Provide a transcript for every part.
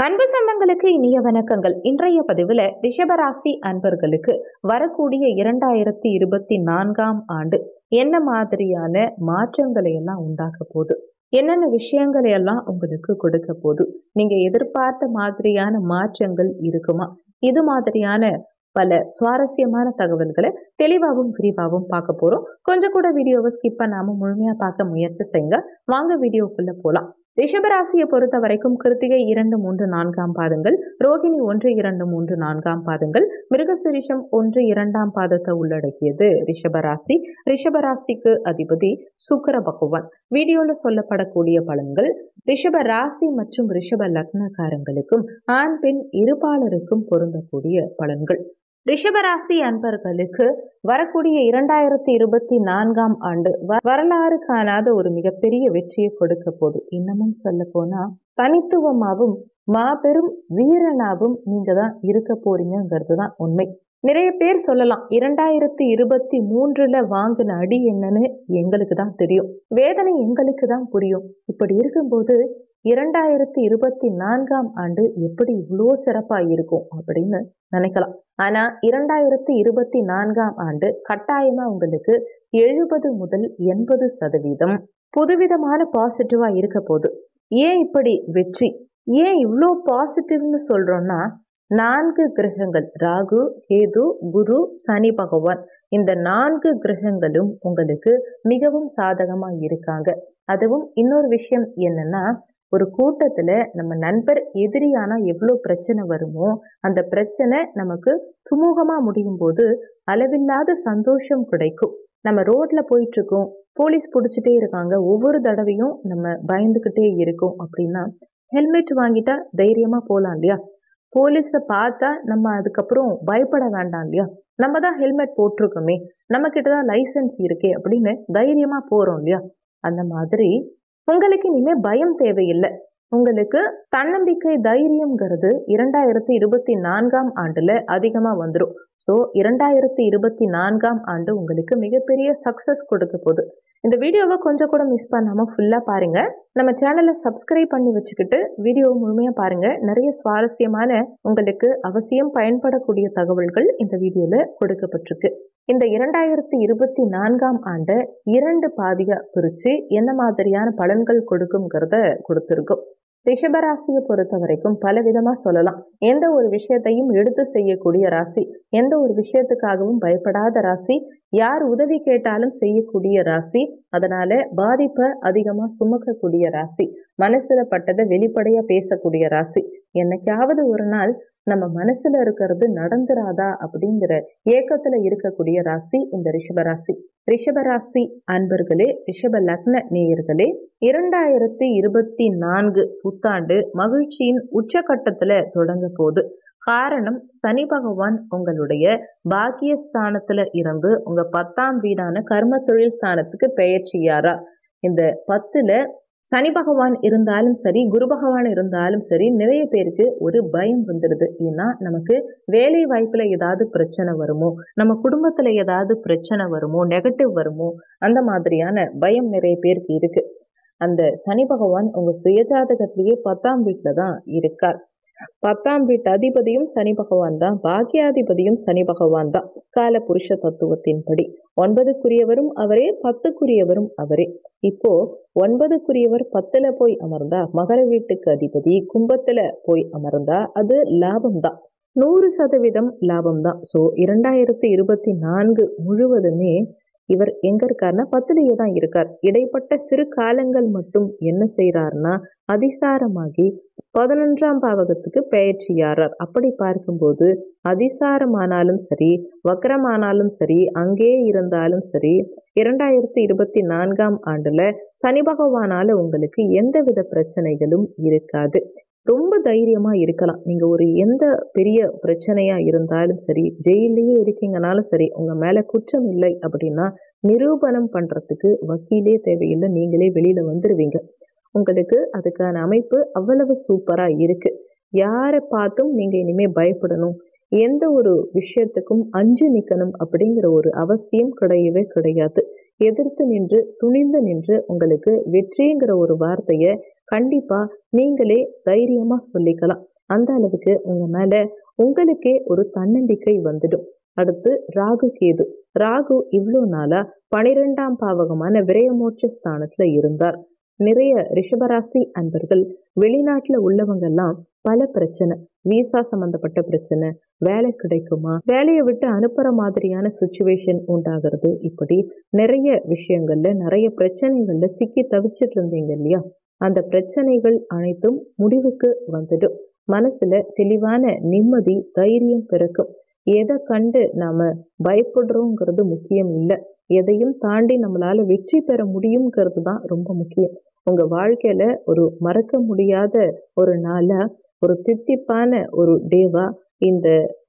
அன்பு சொந்தங்களுக்கு இனிய வணக்கங்கள். இன்றைய பதிவில் ரிஷபராசி அன்பர்களுக்கு வரக்கூடிய 2024ஆம் ஆண்டு என்ன மாதிரியான மாற்றங்களை எல்லாம் உண்டாக்க போகுது, என்னென்ன விஷயங்களை எல்லாம் உங்களுக்கு கொடுக்க போகுது, நீங்க எதிர்பார்த்த மாதிரியான மாற்றங்கள் இருக்குமா? இது மாதிரியான பல சுவாரஸ்யமான தகவல்களை தெளிவாகவும் விரிவாகவும் பார்க்க போறோம். கொஞ்சம் கூட வீடியோவை ஸ்கிப் பண்ணாம முழுமையா பார்க்க முயற்சி செய்யுங்க. வாங்க வீடியோக்குள்ள போலாம். ரிஷபராசியை பொறுத்த வரைக்கும் கிருத்திகை 2, 3, 4ஆம் பாதங்கள், ரோகிணி 1, 2, 3, 4ஆம் பாதங்கள், மிருகசிரிஷம் 1, 2ஆம் பாதத்தை உள்ளடக்கியது ரிஷபராசி. ரிஷபராசிக்கு அதிபதி சுக்கிர பகவான். வீடியோல சொல்லப்படக்கூடிய பலன்கள் ரிஷப ராசி மற்றும் ரிஷப லக்னக்காரங்களுக்கும் ஆண் பெண் இருபாலருக்கும் பொருந்தக்கூடிய பலன்கள். ரிஷபராசி அன்பர்களுக்கு வரக்கூடிய 2024ஆம் ஆண்டு வரலாறு காணாத ஒரு மிகப்பெரிய வெற்றியை கொடுக்க போகுது. இன்னமும் சொல்ல போனா தனித்துவமாகவும் மாபெரும் வீரனாகவும் நீங்க தான் இருக்க போறீங்கிறது தான் உண்மை. நிறைய பேர் சொல்லலாம் 2023ல வாங்கின அடி என்னன்னு எங்களுக்கு தான் தெரியும், வேதனை எங்களுக்கு தான் புரியும். இப்படி இருக்கும்போது 2024ஆம் ஆண்டு எப்படி இவ்வளோ சிறப்பா இருக்கும் அப்படின்னு நினைக்கலாம். ஆனா 2024ஆம் ஆண்டு கட்டாயமா உங்களுக்கு 70 முதல் 80% புதுவிதமான பாசிட்டிவா இருக்க போகுது. ஏன் இப்படி வெற்றி, ஏன் இவ்வளோ பாசிட்டிவ்னு சொல்றோம்னா, 4 கிரகங்கள் ராகு, கேது, குரு, சனி பகவான், இந்த 4 கிரகங்களும் உங்களுக்கு மிகவும் சாதகமா இருக்காங்க. அதுவும் இன்னொரு விஷயம் என்னன்னா, ஒரு கூட்டத்துல நம்ம நண்பர் எதிரியானா எவ்வளோ பிரச்சனை வருமோ அந்த பிரச்சனை நமக்கு சுமூகமா முடியும் போது அளவில்லாத சந்தோஷம் கிடைக்கும். நம்ம ரோட்ல போயிட்டு இருக்கோம், போலீஸ் பிடிச்சிட்டே இருக்காங்க, ஒவ்வொரு தடவையும் நம்ம பயந்துகிட்டே இருக்கோம் அப்படின்னா ஹெல்மெட் வாங்கிட்டா தைரியமா போலாம் இல்லையா? போலீஸை பார்த்தா நம்ம அதுக்கப்புறம் பயப்பட வேண்டாம் இல்லையா? நம்ம தான் ஹெல்மெட் போட்டிருக்கோமே, நம்ம கிட்டதான் லைசன்ஸ் இருக்கே அப்படின்னு தைரியமா போறோம் இல்லையா? அந்த மாதிரி உங்களுக்கு இனிமே பயம் தேவையில்லை. உங்களுக்கு தன்னம்பிக்கை தைரியம்ங்கிறது 2024ஆம் ஆண்டுல அதிகமா வந்துடும். ஸோ 2024ஆம் ஆண்டு உங்களுக்கு மிகப்பெரிய சக்சஸ் கொடுக்க போகுது. இந்த வீடியோவை கொஞ்சம் கூட மிஸ் பண்ணாம ஃபுல்லா பாருங்க. நம்ம சேனலை சப்ஸ்கிரைப் பண்ணி வச்சுக்கிட்டு வீடியோவை முழுமையா பாருங்க. நிறைய சுவாரஸ்யமான உங்களுக்கு அவசியம் பயன்படக்கூடிய தகவல்கள் இந்த வீடியோல கொடுக்கப்பட்டிருக்கு. இந்த 2024ஆம் ஆண்டை 2 பாதியா பிரிச்சு என்ன மாதிரியான பலன்கள் கொடுக்கும்ங்கிறத கொடுத்துருக்கோம். ரிஷபராசியை பொறுத்த வரைக்கும் பல விதமா சொல்லலாம். எந்த ஒரு விஷயத்தையும் எடுத்து செய்யக்கூடிய ராசி, எந்த ஒரு விஷயத்துக்காகவும் பயப்படாத ராசி, யார் உதவி கேட்டாலும் செய்யக்கூடிய ராசி, அதனால பாதிப்பை அதிகமா சுமக்கக்கூடிய ராசி, மனசுல பட்டதை வெளிப்படையா பேசக்கூடிய ராசி. என்னைக்காவது ஒரு நாள் நம்ம மனசுல இருக்கிறது நடந்துராதா அப்படிங்கிற ஏக்கத்துல இருக்கக்கூடிய ராசி இந்த ரிஷபராசி. ரிஷபராசி அன்பர்களே, ரிஷப லக்ன நேயர்களே, 2024 புத்தாண்டு மகிழ்ச்சியின் உச்சகட்டத்துல தொடங்க போகுது. காரணம், சனி பகவான் உங்களுடைய பாக்கியஸ்தானத்துல இருந்து உங்க 10ஆம் வீடான கர்ம தொழில் ஸ்தானத்துக்கு பெயர்ச்சியாரா. இந்த 10ல சனி பகவான் இருந்தாலும் சரி, குரு பகவான் இருந்தாலும் சரி, நிறைய பேருக்கு ஒரு பயம் வந்துடுது. ஏன்னா நமக்கு வேலை வாய்ப்புல ஏதாவது பிரச்சனை வருமோ, நம்ம குடும்பத்துல ஏதாவது பிரச்சனை வருமோ, நெகட்டிவ் வருமோ, அந்த மாதிரியான பயம் நிறைய பேருக்கு இருக்கு. அந்த சனி பகவான் உங்க சுயஜாதகத்திலேயே 10ஆம் வீட்டுல தான் இருக்கார். 10ஆம் வீட்டு அதிபதியும் சனி பகவான் தான், பாக்கியாதிபதியும் சனி பகவான் தான். கால புருஷ தத்துவத்தின்படி 9க்குரியவரும் அவரே, 10க்குரியவரும் அவரே. இப்போ 9க்குரியவர் 10ல போய் அமர்ந்தா, மகர வீட்டுக்கு அதிபதி கும்பத்துல போய் அமர்ந்தா அது லாபம் தான், 100% லாபம் தான். ஸோ 2024 முழுவதுமே இவர் எங்க இருக்காருன்னா 10லயே தான் இருக்கார். இடைப்பட்ட சிறு காலங்கள் மட்டும் என்ன செய்யறாருன்னா அதிசாரமாகி 11ஆம் பாவகத்துக்கு பெயர்ச்சியாரார். அப்படி பார்க்கும்போது அதிசாரமானாலும் சரி, வக்ரமானாலும் சரி, அங்கே இருந்தாலும் சரி, 2024ஆம் ஆண்டுல சனி பகவானால உங்களுக்கு எந்தவித பிரச்சனைகளும் இருக்காது. ரொம்ப தைரியமா இருக்கலாம். நீங்க ஒரு எந்த பெரிய பிரச்சனையா இருந்தாலும் சரி, ஜெயிலையே இருக்கீங்கனாலும் சரி, உங்க மேல குற்றம் இல்லை அப்படின்னா நிரூபணம் பண்றதுக்கு வக்கீலே தேவையில்லை, நீங்களே வெளியில வந்துருவீங்க. உங்களுக்கு அதுக்கான அமைப்பு அவ்வளவு சூப்பரா இருக்கு. யாரை பார்த்தும் நீங்க இனிமே பயப்படணும், எந்த ஒரு விஷயத்துக்கும் அஞ்சு நிக்கணும் அப்படிங்கிற ஒரு அவசியம் கிடையவே கிடையாது. எதிர்த்து நின்று துணிந்து நின்று உங்களுக்கு வெற்றிங்கிற ஒரு வார்த்தையை கண்டிப்பா நீங்களே தைரியமா சொல்லிக்கலாம். அந்த அளவுக்கு உங்க மேல உங்களுக்கே ஒரு தன்னம்பிக்கை வந்துடும். அடுத்து ராகு கேது. ராகு இவ்வளோ நாளா 12ஆம் பாவகமான விரயமோட்ச ஸ்தானத்துல இருந்தார். நிறைய ரிஷபராசி அன்பர்கள் வெளிநாட்டுல உள்ளவங்க எல்லாம் பல பிரச்சனை, விசா சம்பந்தப்பட்ட பிரச்சனை, வேலை கிடைக்குமா, வேலையை விட்டு அனுப்புற மாதிரியான சுச்சுவேஷன் உண்டாகிறது, இப்படி நிறைய விஷயங்கள்ல நிறைய பிரச்சனைகள்ல சிக்கி தவிச்சிட்டு இருந்தீங்க இல்லையா? அந்த பிரச்சனைகள் அனைத்தும் முடிவுக்கு வந்துடும். மனசுல தெளிவான நிம்மதி, தைரியம் பிறக்கும். எதை கண்டு நாம பயப்படுறோங்கிறது முக்கியம் இல்லை. எதையும் தாண்டி நம்மளால வெற்றி பெற முடியுங்கிறது தான் ரொம்ப முக்கியம். உங்க வாழ்க்கையில ஒரு மறக்க முடியாத ஒரு நாளா, ஒரு தித்திப்பான ஒரு டேவா இந்த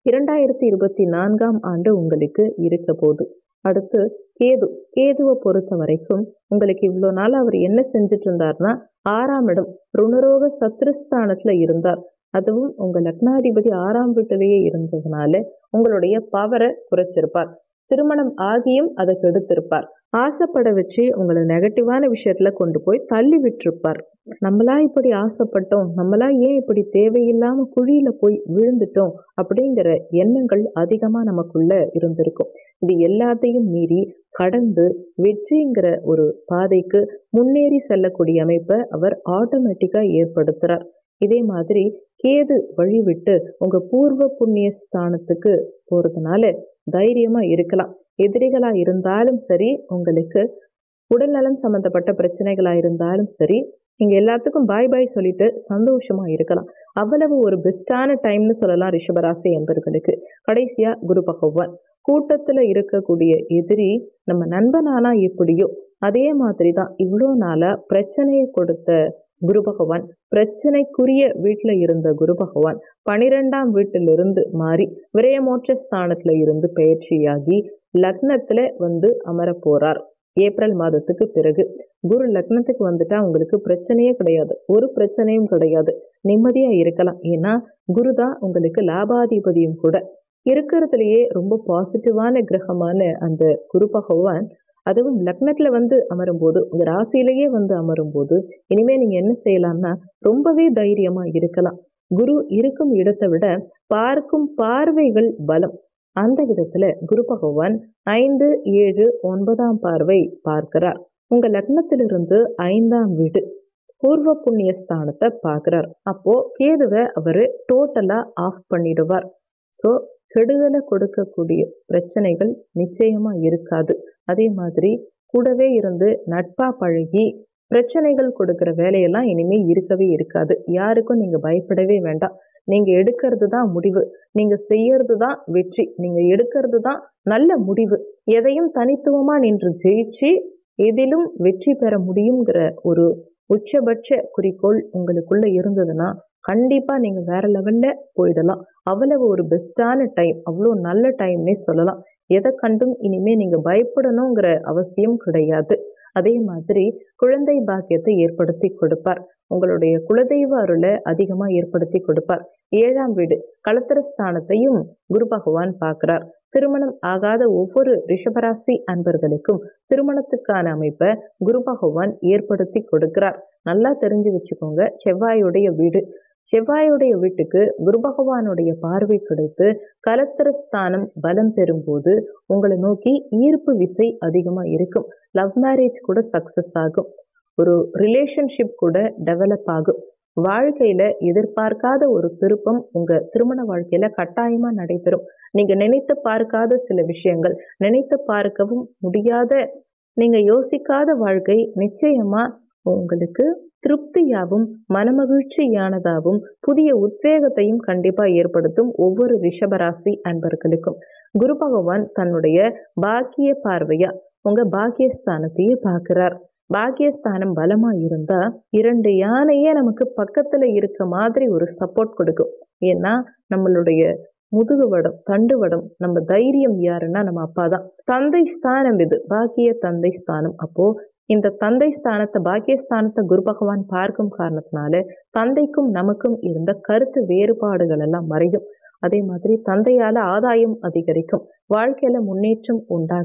2024ஆம் ஆண்டு உங்களுக்கு இருக்க போகுது. அடுத்து கேது. கேதுவை பொறுத்த வரைக்கும் உங்களுக்கு இவ்வளோ நாள் அவர் என்ன செஞ்சுட்டு இருந்தார்னா, 6ஆம் இடம் ருணரோக சத்ருஸ்தானத்துல இருந்தார். அதுவும் உங்க லக்னாதிபதி 6ஆம் வீட்டிலேயே இருந்ததுனால உங்களுடைய பவரை குறைச்சிருப்பார். திருமணம் ஆகியும் அதை கெடுத்திருப்பார். ஆசைப்பட வச்சு உங்களை நெகட்டிவான விஷயத்துல கொண்டு போய் தள்ளி விட்டுருப்பார். நம்மளா இப்படி ஆசைப்பட்டோம், நம்மளா ஏன் இப்படி தேவையில்லாம குழியில போய் விழுந்துட்டோம் அப்படிங்கிற எண்ணங்கள் அதிகமா நமக்குள்ள இருந்திருக்கும். இது எல்லாத்தையும் மீறி கடந்து வெற்றிங்கிற ஒரு பாதைக்கு முன்னேறி செல்லக்கூடிய அமைப்பை அவர் ஆட்டோமேட்டிக்கா ஏற்படுத்துறார். இதே மாதிரி கேது வழிவிட்டு உங்க பூர்வ புண்ணிய ஸ்தானத்துக்கு போறதுனால தைரியமா இருக்கலாம். எதிரிகளா இருந்தாலும் சரி, உங்களுக்கு உடல்நலம் சம்பந்தப்பட்ட பிரச்சனைகளா இருந்தாலும் சரி, நீங்க எல்லாத்துக்கும் பாய் பாய் சொல்லிட்டு சந்தோஷமா இருக்கலாம். அவ்வளவு ஒரு பெஸ்டான டைம்னு சொல்லலாம் ரிஷபராசி என்பவர்களுக்கு. கடைசியா குரு பகவான். கூட்டத்துல இருக்கக்கூடிய எதிரி நம்ம நண்பனானா எப்படியோ அதே மாதிரிதான் இவ்வளோ நாளா பிரச்சனையை கொடுத்த குரு பகவான், பிரச்சனைக்குரிய வீட்டுல இருந்த குரு பகவான் 12ஆம் வீட்டிலிருந்து மாறி விரயமோட்ச ஸ்தானத்துல இருந்து பயிற்சியாகி லக்னத்துல வந்து அமர போறார். ஏப்ரல் மாதத்துக்கு பிறகு குரு லக்னத்துக்கு வந்துட்டா உங்களுக்கு பிரச்சனையே கிடையாது, ஒரு பிரச்சனையும் கிடையாது, நிம்மதியா இருக்கலாம். ஏன்னா குரு தான் உங்களுக்கு லாபாதிபதியும் கூட. இருக்கிறதுலயே ரொம்ப பாசிட்டிவான கிரகமான அந்த குரு பகவான் அதுவும் லக்னத்துல வந்து அமரும் போது, உங்க ராசியிலேயே வந்து அமரும் போது இனிமே நீங்க என்ன செய்யலாம்னா ரொம்பவே தைரியமா இருக்கலாம். குரு இருக்கும் இடத்தை விட பார்க்கும் பார்வைகள் பலம். அந்த விதத்துல குரு பகவான் 5, 7, 9ஆம் பார்வை பார்க்கிறார். உங்க லக்னத்திலிருந்து 5ஆம் வீடு பூர்வ புண்ணிய ஸ்தானத்தை பார்க்கிறார். அப்போ கேதுவை அவரு டோட்டலா ஆஃப் பண்ணிடுவார். ஸோ கெடுதலை கொடுக்கக்கூடிய பிரச்சனைகள் நிச்சயமா இருக்காது. அதே மாதிரி கூடவே இருந்து நட்பா பழகி பிரச்சனைகள் கொடுக்கிற வேலையெல்லாம் இனிமே இருக்கவே இருக்காது. யாருக்கும் நீங்க பயப்படவே வேண்டாம். நீங்க எடுக்கிறது தான் முடிவு, நீங்க செய்யறது தான் வெற்றி, நீங்க எடுக்கிறது தான் நல்ல முடிவு. எதையும் தனித்துவமா நின்று ஜெயிச்சு எதிலும் வெற்றி பெற முடியுங்கிற ஒரு உச்சபட்ச குறிக்கோள் உங்களுக்குள்ள இருந்ததுன்னா கண்டிப்பா நீங்க வேற லெவல்ல போயிடலாம். அவ்வளவு ஒரு பெஸ்டான டைம், அவ்வளோ நல்ல டைம்னே சொல்லலாம். எதை கண்டும் இனிமே நீங்க பயப்படணுங்கிற அவசியம் கிடையாது. அதே மாதிரி குழந்தை பாக்கியத்தை ஏற்படுத்தி கொடுப்பார். உங்களுடைய குலதெய்வ அருளை அதிகமா ஏற்படுத்தி கொடுப்பார். 7ஆம் வீடு களத்திரஸ்தானத்தையும் குரு பகவான் பார்க்கிறார். திருமணம் ஆகாத ஒவ்வொரு ரிஷபராசி அன்பர்களுக்கும் திருமணத்துக்கான அமைப்பை குரு பகவான் ஏற்படுத்தி கொடுக்கிறார். நல்லா தெரிஞ்சு வச்சுக்கோங்க. செவ்வாயுடைய வீடு, செவ்வாயுடைய வீட்டுக்கு குரு பகவானுடைய பார்வை கிடைத்து கலத்திரஸ்தானம் பலம் பெறும்போது உங்களை நோக்கி ஈர்ப்பு விசை அதிகமா இருக்கும். லவ் மேரேஜ் கூட சக்சஸ் ஆகும். ஒரு ரிலேஷன்ஷிப் கூட டெவலப் ஆகும். வாழ்க்கையில எதிர்பார்க்காத ஒரு திருப்பம் உங்க திருமண வாழ்க்கையில கட்டாயமா நடைபெறும். நீங்க நினைத்து பார்க்காத சில விஷயங்கள், நினைத்து பார்க்கவும் முடியாத, நீங்க யோசிக்காத வாழ்க்கை நிச்சயமா உங்களுக்கு திருப்தியாகவும் மனமகிழ்ச்சியானதாகவும் புதிய உத்வேகத்தையும் கண்டிப்பா ஏற்படுத்தும். ஒவ்வொரு ரிஷபராசி அன்பர்களுக்கும் குரு பகவான் தன்னுடைய பாக்கிய பார்வையா உங்க பாக்கியஸ்தானத்தையே பார்க்கிறார். பாக்கியஸ்தானம் பலமா இருந்தா 2 யானையே நமக்கு பக்கத்துல இருக்க மாதிரி ஒரு சப்போர்ட் கொடுக்கும். ஏன்னா நம்மளுடைய முதுகுவடம், தண்டுவடம், நம்ம தைரியம் யாருன்னா நம்ம அப்பா தான். தந்தை ஸ்தானம் இது, பாக்கிய தந்தை ஸ்தானம். அப்போ இந்த தந்தை ஸ்தானத்தை, பாக்கியஸ்தானத்தை குரு பகவான் பார்க்கும் காரணத்தினால தந்தைக்கும் நமக்கும் இருந்த கருத்து வேறுபாடுகள் எல்லாம் மறையும். அதே மாதிரி தந்தையால ஆதாயம் அதிகரிக்கும், வாழ்க்கையில முன்னேற்றம் உண்டாகும்.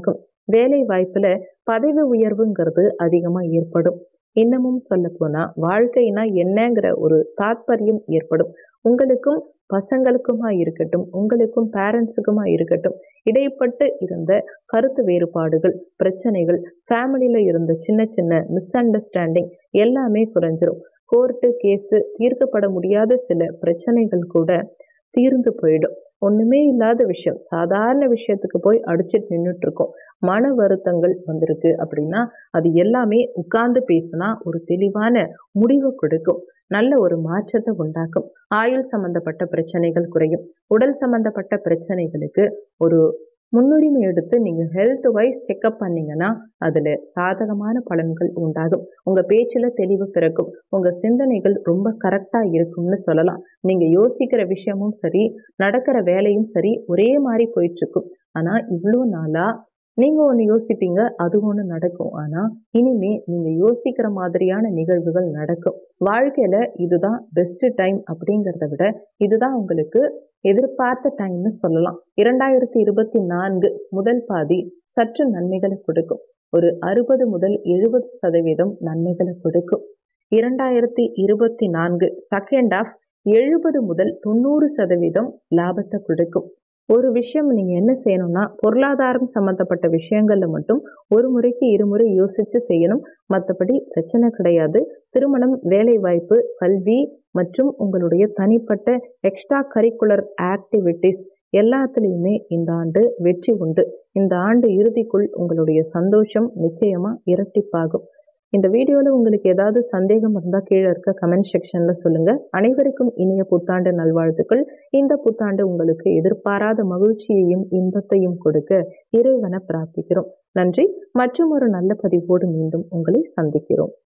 வேலை வாய்ப்புல பதவி உயர்வுங்கிறது அதிகமா ஏற்படும். இன்னமும் சொல்ல போனா வாழ்க்கைனா என்னங்கிற ஒரு தாத்பரியம் ஏற்படும். உங்களுக்கும் பசங்களுக்குமா இருக்கட்டும், உங்களுக்கும் பேரண்ட்ஸுக்குமா இருக்கட்டும், இடைப்பட்டு இருந்த கருத்து வேறுபாடுகள், பிரச்சனைகள், ஃபேமிலியில இருந்த சின்ன சின்ன மிஸ் அண்டர்ஸ்டாண்டிங் எல்லாமே குறைஞ்சிரும். கோர்ட்டு, கேஸு தீர்க்கப்பட முடியாத சில பிரச்சனைகள் கூட தீர்ந்து போயிடும். ஒண்ணுமே இல்லாத விஷயம், சாதாரண விஷயத்துக்கு போய் அடிச்சிட்டு நின்னுட்டு இருக்கோம். மன வருத்தங்கள் வந்திருக்கு அப்படின்னா, அது எல்லாமே உட்கார்ந்து பேசினா ஒரு தெளிவான முடிவு கொடுக்கும். நல்ல ஒரு மாற்றத்தை உண்டாக்கும். ஆயுள் சம்பந்தப்பட்ட பிரச்சனைகள் குறையும். உடல் சம்பந்தப்பட்ட பிரச்சனைகளுக்கு ஒரு முன்னுரிமை எடுத்து நீங்க ஹெல்த் வைஸ் செக்அப் பண்ணீங்கன்னா, அதுல சாதகமான பலன்கள் உண்டாகும். உங்க பேச்சுல தெளிவு பிறக்கும். உங்க சிந்தனைகள் ரொம்ப கரெக்டா இருக்கும்னு சொல்லலாம். நீங்க யோசிக்கிற விஷயமும் சரி, நடக்கிற வேலையும் சரி, ஒரே மாரி போயிட்டு இருக்கும். ஆனா இவ்ளோ நாளா நீங்க ஒண்ணு யோசிப்பீங்க, அது ஒண்ணு நடக்கும். ஆனா இனிமே நீங்க யோசிக்கிற மாதிரியான நிகழ்வுகள் நடக்கும். வாழ்க்கையில இதுதான் பெஸ்ட் டைம் அப்படிங்கிறத விட, இதுதான் உங்களுக்கு எதிர்பார்த்த டைம்னு சொல்லலாம். 2024 முதல் பாதி சற்று நன்மைகளை கொடுக்கும். ஒரு 60 முதல் 70% நன்மைகளை கொடுக்கும். 2024 செகண்ட் ஆஃப் 70 முதல் 90% லாபத்தை கொடுக்கும். ஒரு விஷயம் நீங்க என்ன செய்யணும்னா, பொருளாதாரம் சம்பந்தப்பட்ட விஷயங்கள்ல மட்டும் ஒரு முறைக்கு இருமுறை யோசிச்சு செய்யணும். மத்தபடி பிரச்சனை கிடையாது. திருமணம், வேலைவாய்ப்பு, கல்வி மற்றும் உங்களுடைய தனிப்பட்ட எக்ஸ்ட்ரா கரிக்குலர் ஆக்டிவிட்டீஸ் எல்லாத்துலயுமே இந்த ஆண்டு வெற்றி உண்டு. இந்த ஆண்டு இறுதிக்குள் உங்களுடைய சந்தோஷம் நிச்சயமா இரட்டிப்பாகும். இந்த வீடியோல உங்களுக்கு ஏதாவது சந்தேகம் இருந்தா கீழே இருக்க கமெண்ட் செக்ஷன்ல சொல்லுங்க. அனைவருக்கும் இனிய புத்தாண்டு நல்வாழ்த்துக்கள். இந்த புத்தாண்டு உங்களுக்கு எதிர்பாராத மகிழ்ச்சியையும் இன்பத்தையும் கொடுக்க இறைவனை பிரார்த்திக்கிறோம். நன்றி. மற்றும் ஒரு நல்ல பதிவோடு மீண்டும் உங்களை சந்திக்கிறோம்.